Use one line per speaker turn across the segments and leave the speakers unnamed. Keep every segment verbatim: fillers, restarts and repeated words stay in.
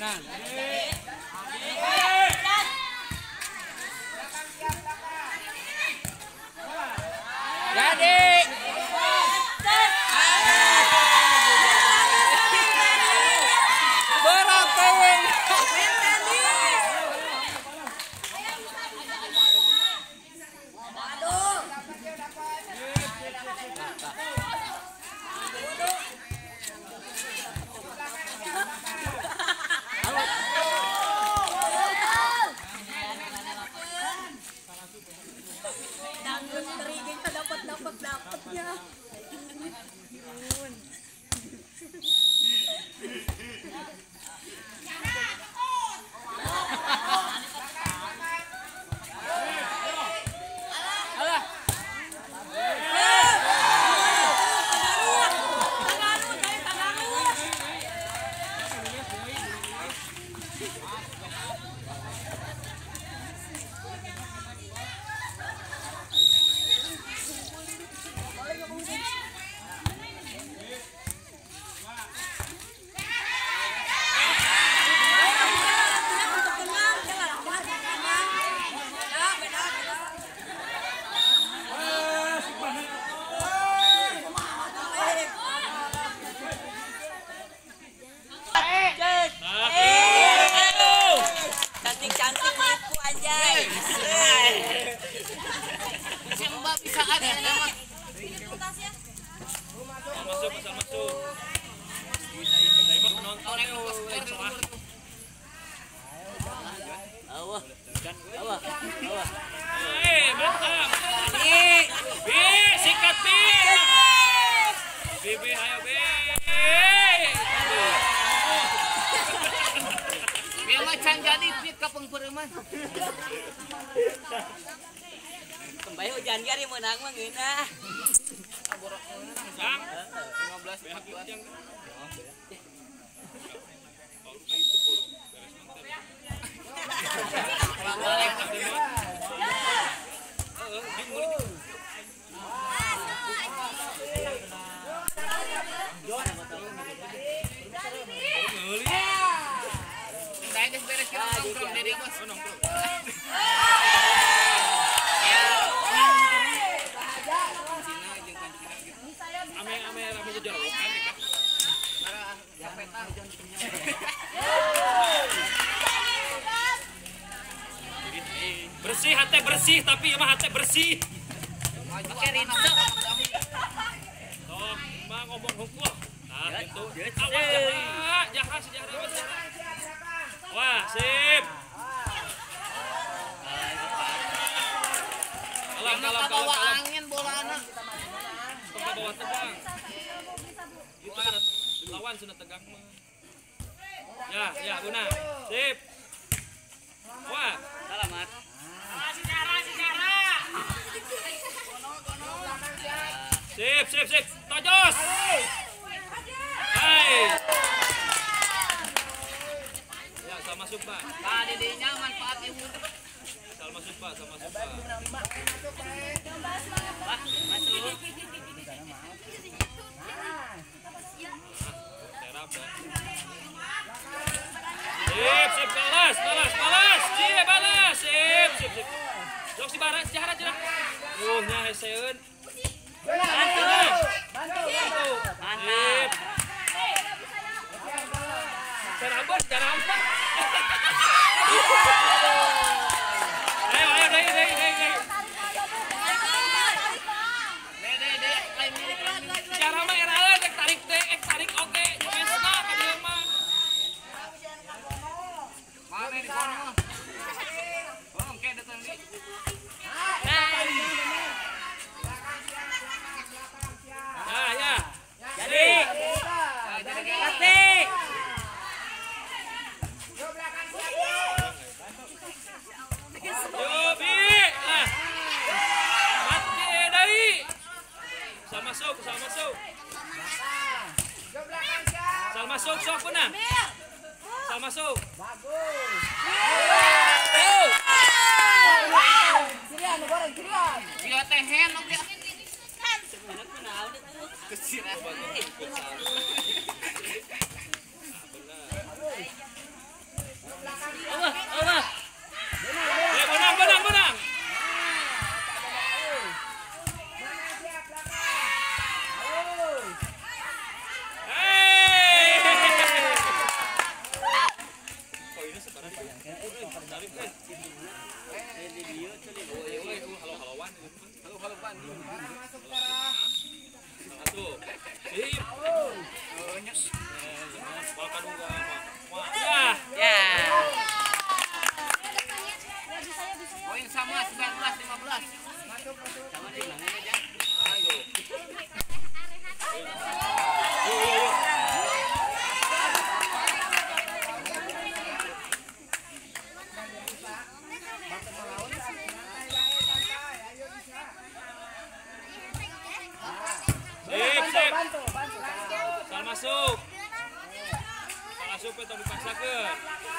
Nah. Jadi.
Kembali hujan gari menang mah geuna.
lima belas yang bersih, hati bersih, tapi emang hati bersih.
Pakai rinso.
Sok, mah ngomong hukum. Nah, itu. Awas jahat, jahat sejarah. Wah, sip. Kalam, kalam, kalam,
bawa
kalam.
angin bola anak.
Tengah bawa tegang. Itu kan lawan sudah tegang mah. Ya, ya, guna. Sip. Wah,
Selamat.
Sip, sip, sip. Tojos. Hai. Ya, sama masuk, Pak.
Tadi dinya manfaat ilmu.
Sama masuk, Pak, sama masuk, Pak.
Pak, masuk.
Terap, ya. Sip, sip, balas, balas, balas. Cie, balas. Sip, sip, sip. Jok si barat, sejarah, sejarah. Uh, nya heseun.
Bantu.
Bantu.
Mantap.
Serabut, serabut. Ayo, ayo, deh, deh, deh, deh. Cara mah era dek tarik teh, ek tarik oke. Biasa ka dieu mah.
Mana di kono? Oh, oke datang di.
Ya, ya.
Jadi. Kasih.
Yo, Bi. Lah. Mati deui. Sal masuk, sal masuk. Sal masuk, sok puna. Sal masuk.
Bagus.
Kirian goreng kirian. Dia tehen oke.
Halo-haloan.
Halo-haloan.
Masuk Tara. Satu. Sip. Oh, nyes. Makan juga. Wah, ya.
Ya.
Poin sama sembilan belas lima belas. Masuk masuk.
Sama di mana aja?
Ayo. Yuk, yuk, yuk. Sip, sip. Sal masuk. Sal masuk atau dipaksakan.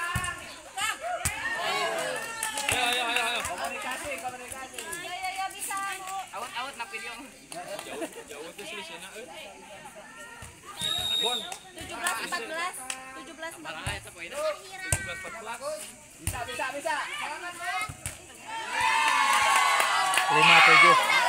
Ayo, ayo, ayo, ayo.
Komunikasi, komunikasi.
Ya ya ya bisa.
Awat-awat nak video.
Jauh, jauh tuh selisihnya. Bon.
tujuh belas empat belas. tujuh belas empat belas.
Malah eta poin.
tujuh belas empat belas.
Bisa, bisa, bisa.
lima tujuh.